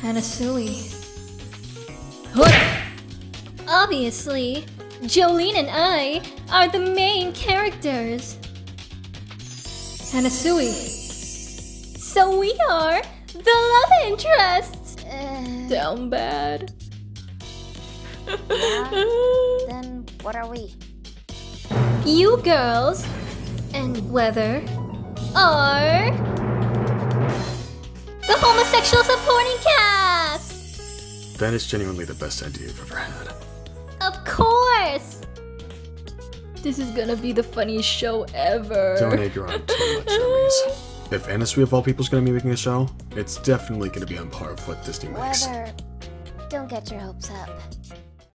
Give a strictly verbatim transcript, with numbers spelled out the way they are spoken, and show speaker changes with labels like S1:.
S1: Anasui. Obviously, Jolyne and I are the main characters. Anasui. So we are the love interests.
S2: Uh,
S1: Down bad.
S2: Yeah? Then what are we?
S1: You girls and Weather are the homosexual supporting cast!
S3: That is genuinely the best idea you've ever had.
S1: Of course! This is gonna be the funniest show ever.
S3: Don't egg her on too much, Ermes. If Anasui of all people is gonna be making a show, it's definitely gonna be on par with what Disney makes.
S2: Weather, don't get your hopes up.